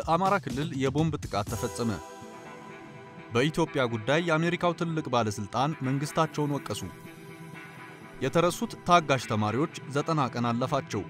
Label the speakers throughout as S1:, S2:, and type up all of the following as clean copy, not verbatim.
S1: በአማራ ክልል የቦምብ ጥቃት ተፈጸመ። በኢትዮጵያ ጉዳይ የአሜሪካው ትልቅ ባለስልጣን መንግስታቸውን ወቀሱ። የተረሱት ታጋሽ ተማሪዎች 90 ቀን አለፋቸው።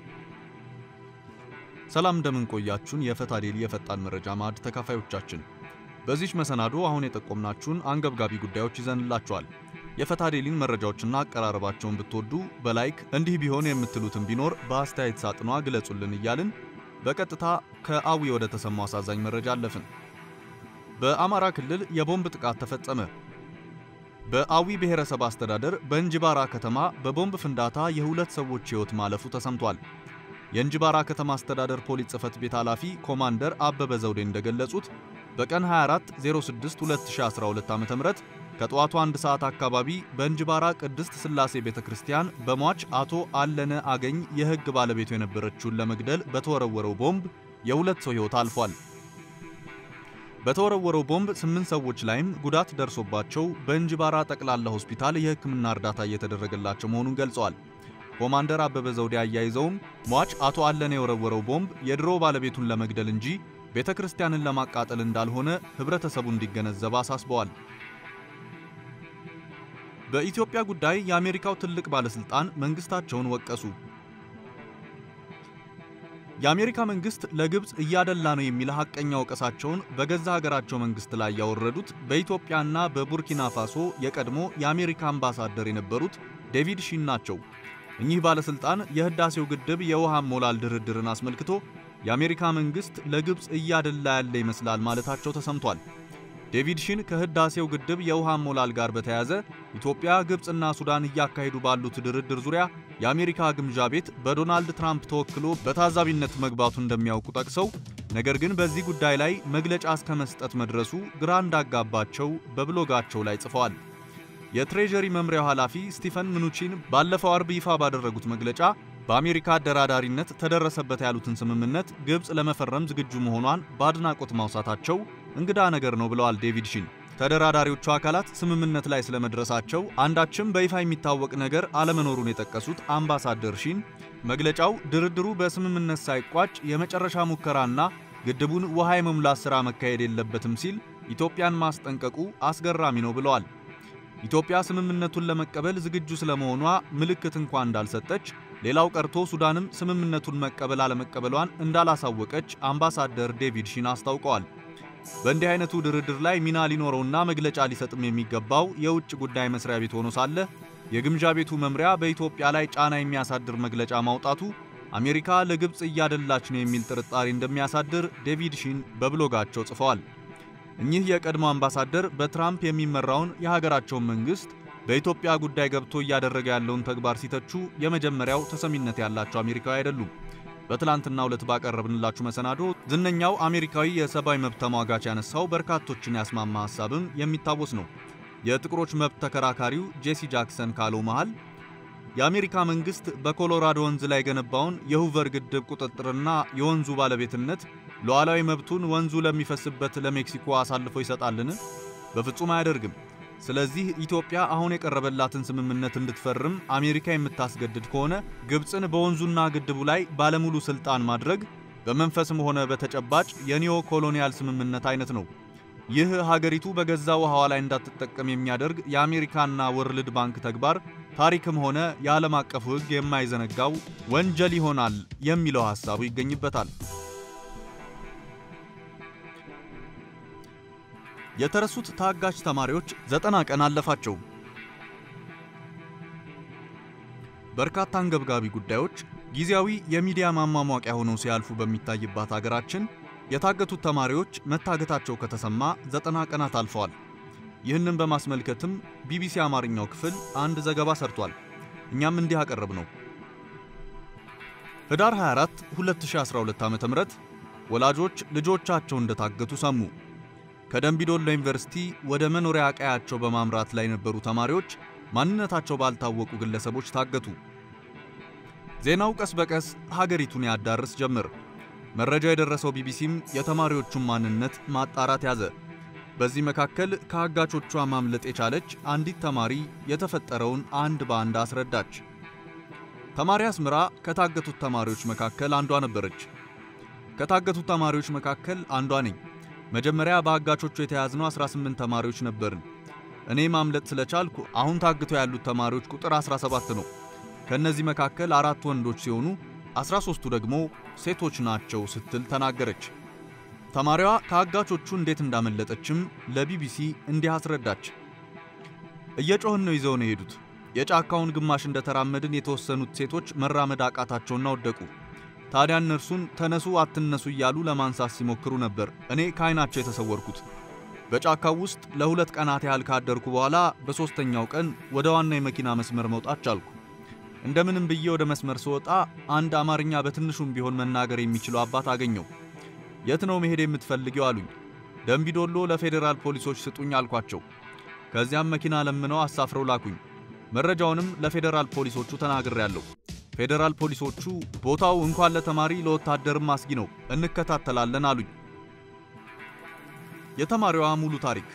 S1: ሰላም እንደምን ቆያችሁን የፈታ ዴሊ የፈጣን መረጃ ማዕድ ተካፋዮቻችን። በዚህ መሰናዶ አሁን የጠቆምናችሁን አንገብጋቢ ጉዳዮች ይዘንላችኋል። የፈታ ዴሊን መረጃዎችና አቀራረባቸውን ብትወዱ በላይክ እንዲህ ቢሆን የምትሉትን ቢኖር በአስተያየት ሳጥኗ ግለጹልን እያልን በቀጥታ ከአዊ ወደ ተሰማው አሳዛኝ መረጃ አለፍን። በአማራ ክልል የቦምብ ጥቃት ተፈጸመ። በአዊ ብሔረሰብ አስተዳደር በእንጅባራ ከተማ በቦምብ ፍንዳታ የሁለት ሰዎች ሕይወት ማለፉ ተሰምቷል። የእንጅባራ ከተማ አስተዳደር ፖሊስ ጽሕፈት ቤት ኃላፊ ኮማንደር አበበ ዘውዴ እንደገለጹት በቀን 24/06/2012 ዓ.ም ከጠዋቱ 1 ሰዓት አካባቢ በእንጅባራ ቅድስት ሥላሴ ቤተክርስቲያን በሟች አቶ አለነ አገኝ የሕግ ባለቤቱ የነበረችውን ለመግደል በተወረወረው ቦምብ የሁለት ሰው ሕይወት አልፏል። በተወረወረው ቦምብ 8 ሰዎች ላይም ጉዳት ደርሶባቸው በእንጅባራ ጠቅላላ ሆስፒታል የሕክምና እርዳታ እየተደረገላቸው መሆኑን ገልጸዋል። ኮማንደር አበበ ዘውዴ አያይዘውም ሟች አቶ አለነ የወረወረው ቦምብ የድሮ ባለቤቱን ለመግደል እንጂ ቤተክርስቲያንን ለማቃጠል እንዳልሆነ ህብረተሰቡ እንዲገነዘብ አሳስበዋል። በኢትዮጵያ ጉዳይ የአሜሪካው ትልቅ ባለስልጣን መንግስታቸውን ወቀሱ። የአሜሪካ መንግስት ለግብጽ እያደላ ነው የሚል ሐቀኛ ወቀሳቸውን በገዛ ሀገራቸው መንግስት ላይ ያወረዱት በኢትዮጵያና በቡርኪና ፋሶ የቀድሞ የአሜሪካ አምባሳደር የነበሩት ዴቪድ ሺን ናቸው። እኚህ ባለስልጣን የህዳሴው ግድብ የውሃ ሞላል ድርድርን አስመልክቶ የአሜሪካ መንግስት ለግብጽ እያደላ ያለ ይመስላል ማለታቸው ተሰምቷል። ዴቪድ ሺን ከህዳሴው ግድብ የውሃ ሞላል ጋር በተያያዘ ኢትዮጵያ፣ ግብጽና ሱዳን እያካሄዱ ባሉት ድርድር ዙሪያ የአሜሪካ ግምጃ ቤት በዶናልድ ትራምፕ ተወክሎ በታዛቢነት መግባቱ እንደሚያውቁ ጠቅሰው ነገር ግን በዚህ ጉዳይ ላይ መግለጫ እስከ መስጠት መድረሱ ግራ እንዳጋባቸው በብሎጋቸው ላይ ጽፈዋል። የትሬጀሪ መምሪያው ኃላፊ ስቲፈን ምኑቺን ባለፈው አርብ ይፋ ባደረጉት መግለጫ በአሜሪካ አደራዳሪነት ተደረሰበት ያሉትን ስምምነት ግብጽ ለመፈረም ዝግጁ መሆኗን በአድናቆት ማውሳታቸው እንግዳ ነገር ነው ብለዋል። ዴቪድ ሺን ተደራዳሪዎቹ አካላት ስምምነት ላይ ስለመድረሳቸው አንዳችም በይፋ የሚታወቅ ነገር አለመኖሩን የጠቀሱት አምባሳደር ሺን መግለጫው ድርድሩ በስምምነት ሳይቋጭ የመጨረሻ ሙከራና ግድቡን ውሃ የመሙላት ሥራ መካሄድ የለበትም ሲል ኢትዮጵያን ማስጠንቀቁ አስገራሚ ነው ብለዋል። ኢትዮጵያ ስምምነቱን ለመቀበል ዝግጁ ስለመሆኗ ምልክት እንኳን እንዳልሰጠች፣ ሌላው ቀርቶ ሱዳንም ስምምነቱን መቀበል አለመቀበሏን እንዳላሳወቀች አምባሳደር ዴቪድ ሺን አስታውቀዋል። በእንዲህ አይነቱ ድርድር ላይ ሚና ሊኖረውና መግለጫ ሊሰጥም የሚገባው የውጭ ጉዳይ መስሪያ ቤት ሆኖ ሳለ የግምጃ ቤቱ መምሪያ በኢትዮጵያ ላይ ጫና የሚያሳድር መግለጫ ማውጣቱ አሜሪካ ለግብጽ እያደላች ነው የሚል ጥርጣሬ እንደሚያሳድር ዴቪድ ሺን በብሎጋቸው ጽፈዋል። እኚህ የቀድሞ አምባሳደር በትራምፕ የሚመራውን የሀገራቸውን መንግስት በኢትዮጵያ ጉዳይ ገብቶ እያደረገ ያለውን ተግባር ሲተቹ የመጀመሪያው ተሰሚነት ያላቸው አሜሪካዊ አይደሉም። በትላንትናው ዕለት ባቀረብንላችሁ መሰናዶ ዝነኛው አሜሪካዊ የሰብአዊ መብት ተሟጋች ያነሳው በርካቶችን ያስማማ ሐሳብም የሚታወስ ነው። የጥቁሮች መብት ተከራካሪው ጄሲ ጃክሰን ካለው መሃል የአሜሪካ መንግስት በኮሎራዶ ወንዝ ላይ የገነባውን የሁቨር ግድብ ቁጥጥርና የወንዙ ባለቤትነት ሉዓላዊ መብቱን ወንዙ ለሚፈስበት ለሜክሲኮ አሳልፎ ይሰጣልን? በፍጹም አያደርግም። ስለዚህ ኢትዮጵያ አሁን የቀረበላትን ስምምነት እንድትፈርም አሜሪካ የምታስገድድ ከሆነ ግብጽን በወንዙና ግድቡ ላይ ባለሙሉ ስልጣን ማድረግ በመንፈስም ሆነ በተጨባጭ የኒዮ ኮሎኒያል ስምምነት አይነት ነው። ይህ ሀገሪቱ በገዛ ውሃዋ ላይ እንዳትጠቀም የሚያደርግ የአሜሪካና ወርልድ ባንክ ተግባር ታሪክም ሆነ የዓለም አቀፉ ሕግ የማይዘነጋው ወንጀል ይሆናል የሚለው ሐሳቡ ይገኝበታል። የተረሱት ታጋች ተማሪዎች 90 ቀን አለፋቸው። በርካታ አንገብጋቢ ጉዳዮች ጊዜያዊ የሚዲያ ማሟሟቂያ ሆነው ሲያልፉ በሚታይባት ሀገራችን የታገቱት ተማሪዎች መታገታቸው ከተሰማ 90 ቀናት አልፈዋል። ይህንን በማስመልከትም ቢቢሲ አማርኛው ክፍል አንድ ዘገባ ሰርቷል። እኛም እንዲህ አቀረብ ነው። ህዳር 24 2012 ዓ.ም ወላጆች ልጆቻቸው እንደታገቱ ሰሙ። ከደምቢዶሎ ዩኒቨርሲቲ ወደ መኖሪያ ቀያቸው በማምራት ላይ የነበሩ ተማሪዎች ማንነታቸው ባልታወቁ ግለሰቦች ታገቱ። ዜናው ቀስ በቀስ ሀገሪቱን ያዳርስ ጀመር። መረጃ የደረሰው ቢቢሲም የተማሪዎቹን ማንነት ማጣራት ያዘ። በዚህ መካከል ከአጋቾቿ ማምለጥ የቻለች አንዲት ተማሪ የተፈጠረውን አንድ ባንድ አስረዳች። ተማሪ አስምራ ከታገቱት ተማሪዎች መካከል አንዷ ነበረች። ከታገቱት ተማሪዎች መካከል አንዷ ነኝ። መጀመሪያ በአጋቾቹ የተያዝነው 18 ተማሪዎች ነበርን። እኔ ማምለጥ ስለቻልኩ አሁን ታግተው ያሉት ተማሪዎች ቁጥር 17 ነው። ከነዚህ መካከል 4 ወንዶች ሲሆኑ 13ቱ ደግሞ ሴቶች ናቸው ስትል ተናገረች። ተማሪዋ ከአጋቾቹ እንዴት እንዳመለጠችም ለቢቢሲ እንዲህ አስረዳች። እየጮህን ነው ይዘው ነው የሄዱት። የጫካውን ግማሽ እንደተራመድን የተወሰኑት ሴቶች መራመድ አቃታቸውና ወደቁ። ታዲያ እነርሱን ተነሱ አትነሱ እያሉ ለማንሳት ሲሞክሩ ነበር እኔ ከዓይናቸው የተሰወርኩት። በጫካው ውስጥ ለ2 ቀናት ያህል ካደርኩ በኋላ በሶስተኛው ቀን ወደ ዋና የመኪና መስመር መውጣት ቻልኩ። እንደምንም ብዬ ወደ መስመር ስወጣ አንድ አማርኛ በትንሹም ቢሆን መናገር የሚችለው አባት አገኘው። የት ነው መሄድ የምትፈልጊው አሉኝ። ደምቢዶሎ ለፌደራል ፖሊሶች ስጡኝ አልኳቸው። ከዚያም መኪና ለምነው አሳፍረው ላኩኝ። መረጃውንም ለፌደራል ፖሊሶቹ ተናግሬያለሁ። ፌደራል ፖሊሶቹ ቦታው እንኳን ለተማሪ ለወታደርም አስጊ ነው፣ እንከታተላለን አሉኝ። የተማሪዋ ሙሉ ታሪክ።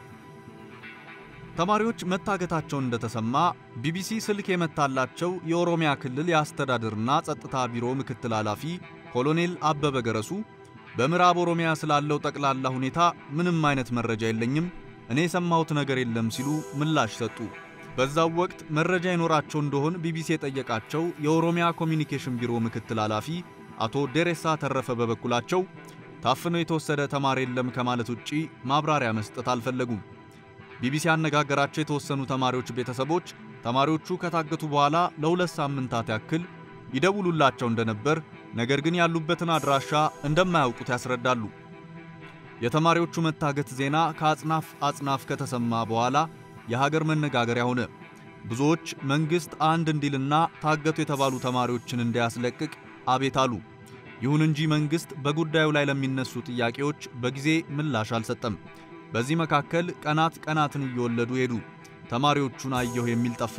S1: ተማሪዎች መታገታቸውን እንደተሰማ ቢቢሲ ስልክ የመታላቸው የኦሮሚያ ክልል የአስተዳደርና ጸጥታ ቢሮ ምክትል ኃላፊ ኮሎኔል አበበ ገረሱ በምዕራብ ኦሮሚያ ስላለው ጠቅላላ ሁኔታ ምንም አይነት መረጃ የለኝም፣ እኔ የሰማሁት ነገር የለም ሲሉ ምላሽ ሰጡ። በዛው ወቅት መረጃ ይኖራቸው እንደሆን ቢቢሲ የጠየቃቸው የኦሮሚያ ኮሚኒኬሽን ቢሮ ምክትል ኃላፊ አቶ ደሬሳ ተረፈ በበኩላቸው ታፍኖ የተወሰደ ተማሪ የለም ከማለት ውጪ ማብራሪያ መስጠት አልፈለጉም። ቢቢሲ ያነጋገራቸው የተወሰኑ ተማሪዎች ቤተሰቦች ተማሪዎቹ ከታገቱ በኋላ ለ2 ሳምንታት ያክል ይደውሉላቸው እንደነበር፣ ነገር ግን ያሉበትን አድራሻ እንደማያውቁት ያስረዳሉ። የተማሪዎቹ መታገት ዜና ከአጽናፍ ከተሰማ በኋላ የሀገር መነጋገሪያ ሆነ። ብዙዎች መንግስት አንድ እንዲልና ታገቱ የተባሉ ተማሪዎችን እንዲያስለቅቅ አቤት አሉ። ይሁን እንጂ መንግስት በጉዳዩ ላይ ለሚነሱ ጥያቄዎች በጊዜ ምላሽ አልሰጠም። በዚህ መካከል ቀናትን እየወለዱ ሄዱ። ተማሪዎቹን አየሁ የሚል ጠፋ።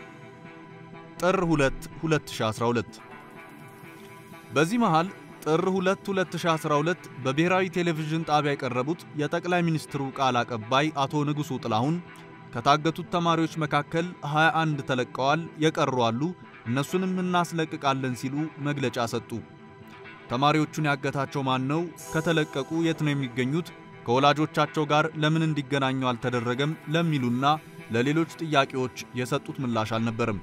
S1: ጥር 2 2012 በዚህ መሃል ጥር 2 2012 በብሔራዊ ቴሌቪዥን ጣቢያ የቀረቡት የጠቅላይ ሚኒስትሩ ቃል አቀባይ አቶ ንጉሱ ጥላሁን ከታገቱት ተማሪዎች መካከል 21 ተለቀዋል፣ የቀሩ አሉ፣ እነሱንም እናስለቅቃለን ሲሉ መግለጫ ሰጡ። ተማሪዎቹን ያገታቸው ማን ነው? ከተለቀቁ የት ነው የሚገኙት? ከወላጆቻቸው ጋር ለምን እንዲገናኙ አልተደረገም? ለሚሉና ለሌሎች ጥያቄዎች የሰጡት ምላሽ አልነበረም።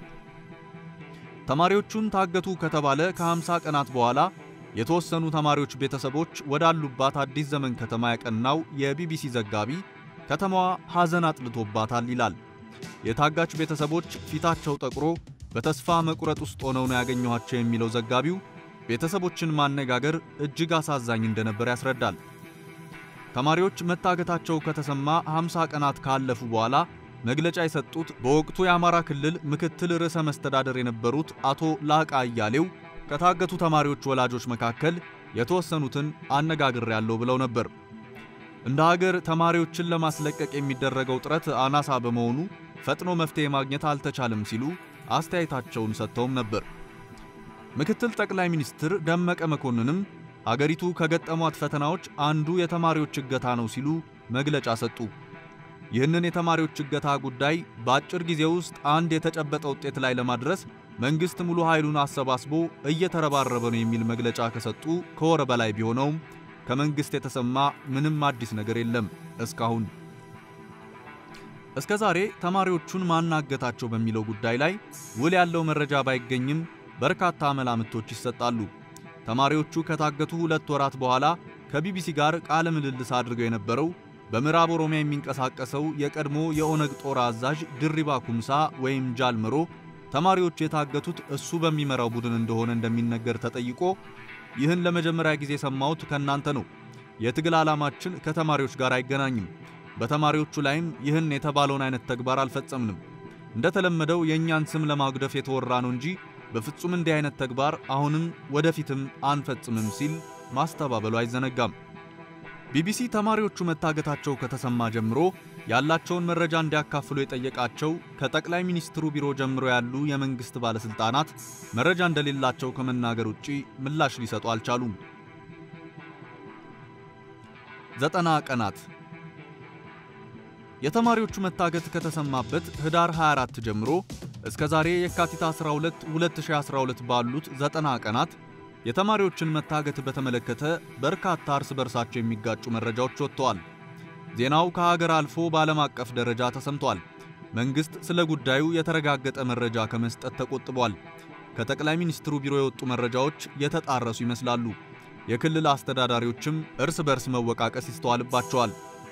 S1: ተማሪዎቹን ታገቱ ከተባለ ከ50 ቀናት በኋላ የተወሰኑ ተማሪዎች ቤተሰቦች ወዳሉባት አዲስ ዘመን ከተማ ያቀናው የቢቢሲ ዘጋቢ ከተማዋ ሐዘን አጥልቶባታል ይላል። የታጋች ቤተሰቦች ፊታቸው ጠቁሮ በተስፋ መቁረጥ ውስጥ ሆነው ነው ያገኘኋቸው የሚለው ዘጋቢው ቤተሰቦችን ማነጋገር እጅግ አሳዛኝ እንደነበር ያስረዳል። ተማሪዎች መታገታቸው ከተሰማ 50 ቀናት ካለፉ በኋላ መግለጫ የሰጡት በወቅቱ የአማራ ክልል ምክትል ርዕሰ መስተዳደር የነበሩት አቶ ላቃ አያሌው ከታገቱ ተማሪዎች ወላጆች መካከል የተወሰኑትን አነጋግሬያለሁ ብለው ነበር። እንደ ሀገር ተማሪዎችን ለማስለቀቅ የሚደረገው ጥረት አናሳ በመሆኑ ፈጥኖ መፍትሄ ማግኘት አልተቻለም ሲሉ አስተያየታቸውን ሰጥተውም ነበር። ምክትል ጠቅላይ ሚኒስትር ደመቀ መኮንንም ሀገሪቱ ከገጠሟት ፈተናዎች አንዱ የተማሪዎች እገታ ነው ሲሉ መግለጫ ሰጡ። ይህንን የተማሪዎች እገታ ጉዳይ በአጭር ጊዜ ውስጥ አንድ የተጨበጠ ውጤት ላይ ለማድረስ መንግስት ሙሉ ኃይሉን አሰባስቦ እየተረባረበ ነው የሚል መግለጫ ከሰጡ ከወር በላይ ቢሆነውም ከመንግስት የተሰማ ምንም አዲስ ነገር የለም እስካሁን። እስከዛሬ ተማሪዎቹን ማናገታቸው በሚለው ጉዳይ ላይ ውል ያለው መረጃ ባይገኝም በርካታ መላምቶች ይሰጣሉ። ተማሪዎቹ ከታገቱ 2 ወራት በኋላ ከቢቢሲ ጋር ቃለ ምልልስ አድርገው የነበረው በምዕራብ ኦሮሚያ የሚንቀሳቀሰው የቀድሞ የኦነግ ጦር አዛዥ ድሪባ ኩምሳ ወይም ጃልመሮ ተማሪዎቹ የታገቱት እሱ በሚመራው ቡድን እንደሆነ እንደሚነገር ተጠይቆ ይህን ለመጀመሪያ ጊዜ ሰማሁት ከናንተ ነው። የትግል ዓላማችን ከተማሪዎች ጋር አይገናኝም። በተማሪዎቹ ላይም ይህን የተባለውን አይነት ተግባር አልፈጸምንም። እንደተለመደው የኛን ስም ለማጉደፍ የተወራ ነው እንጂ በፍጹም እንዲህ አይነት ተግባር አሁንም ወደፊትም አንፈጽምም ሲል ማስተባበሉ አይዘነጋም። ቢቢሲ ተማሪዎቹ መታገታቸው ከተሰማ ጀምሮ ያላቸውን መረጃ እንዲያካፍሉ የጠየቃቸው ከጠቅላይ ሚኒስትሩ ቢሮ ጀምሮ ያሉ የመንግስት ባለስልጣናት መረጃ እንደሌላቸው ከመናገር ውጪ ምላሽ ሊሰጡ አልቻሉም። 90 ቀናት የተማሪዎቹ መታገት ከተሰማበት ህዳር 24 ጀምሮ እስከ ዛሬ የካቲት 12 2012 ባሉት 90 ቀናት የተማሪዎችን መታገት በተመለከተ በርካታ እርስ በርሳቸው የሚጋጩ መረጃዎች ወጥተዋል። ዜናው ከሀገር አልፎ በዓለም አቀፍ ደረጃ ተሰምቷል። መንግስት ስለ ጉዳዩ የተረጋገጠ መረጃ ከመስጠት ተቆጥቧል። ከጠቅላይ ሚኒስትሩ ቢሮ የወጡ መረጃዎች የተጣረሱ ይመስላሉ። የክልል አስተዳዳሪዎችም እርስ በርስ መወቃቀስ ይስተዋልባቸዋል።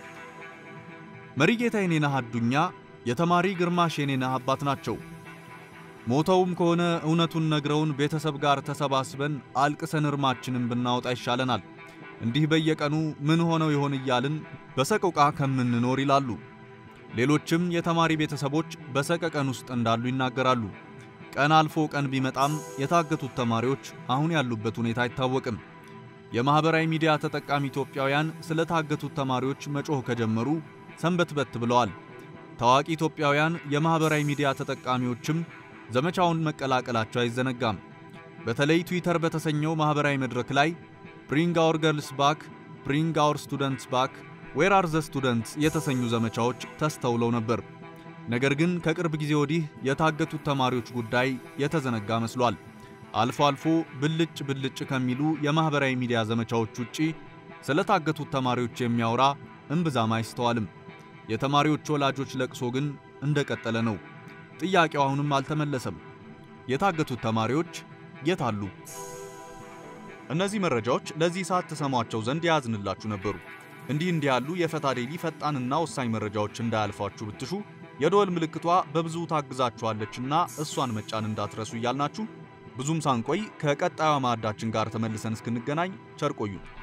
S1: መሪጌታ የኔነህ አዱኛ የተማሪ ግርማሽ የኔነህ አባት ናቸው። ሞተውም ከሆነ እውነቱን ነግረውን ቤተሰብ ጋር ተሰባስበን አልቅሰን እርማችንን ብናወጣ ይሻለናል። እንዲህ በየቀኑ ምን ሆነው ይሆን እያልን በሰቆቃ ከምንኖር ይላሉ። ሌሎችም የተማሪ ቤተሰቦች በሰቀቀን ውስጥ እንዳሉ ይናገራሉ። ቀን አልፎ ቀን ቢመጣም የታገቱት ተማሪዎች አሁን ያሉበት ሁኔታ አይታወቅም። የማህበራዊ ሚዲያ ተጠቃሚ ኢትዮጵያውያን ስለ ታገቱት ተማሪዎች መጮህ ከጀመሩ ሰንበትበት ብለዋል። ታዋቂ ኢትዮጵያውያን የማህበራዊ ሚዲያ ተጠቃሚዎችም ዘመቻውን መቀላቀላቸው አይዘነጋም። በተለይ ትዊተር በተሰኘው ማህበራዊ መድረክ ላይ Bring our girls back, bring our students back, where are the students የተሰኙ ዘመቻዎች ተስተውለው ነበር። ነገር ግን ከቅርብ ጊዜ ወዲህ የታገቱት ተማሪዎች ጉዳይ የተዘነጋ መስሏል። አልፎ አልፎ ብልጭ ከሚሉ የማህበራዊ ሚዲያ ዘመቻዎች ውጪ ስለ ታገቱት ተማሪዎች የሚያወራ እምብዛም አይስተዋልም። የተማሪዎች ወላጆች ለቅሶ ግን እንደቀጠለ ነው። ጥያቄው አሁንም አልተመለሰም። የታገቱት ተማሪዎች የት አሉ? እነዚህ መረጃዎች ለዚህ ሰዓት ተሰማቸው ዘንድ ያዝንላችሁ ነበሩ። እንዲህ ያሉ የፈታ ዴይሊ ፈጣንና ወሳኝ መረጃዎች እንዳያልፏችሁ ብትሹ የደወል ምልክቷ በብዙ ታግዛችኋለችና እሷን መጫን እንዳትረሱ እያልናችሁ ብዙም ሳንቆይ ከቀጣዩ ማዕዳችን ጋር ተመልሰን እስክንገናኝ ቸር ቆዩ።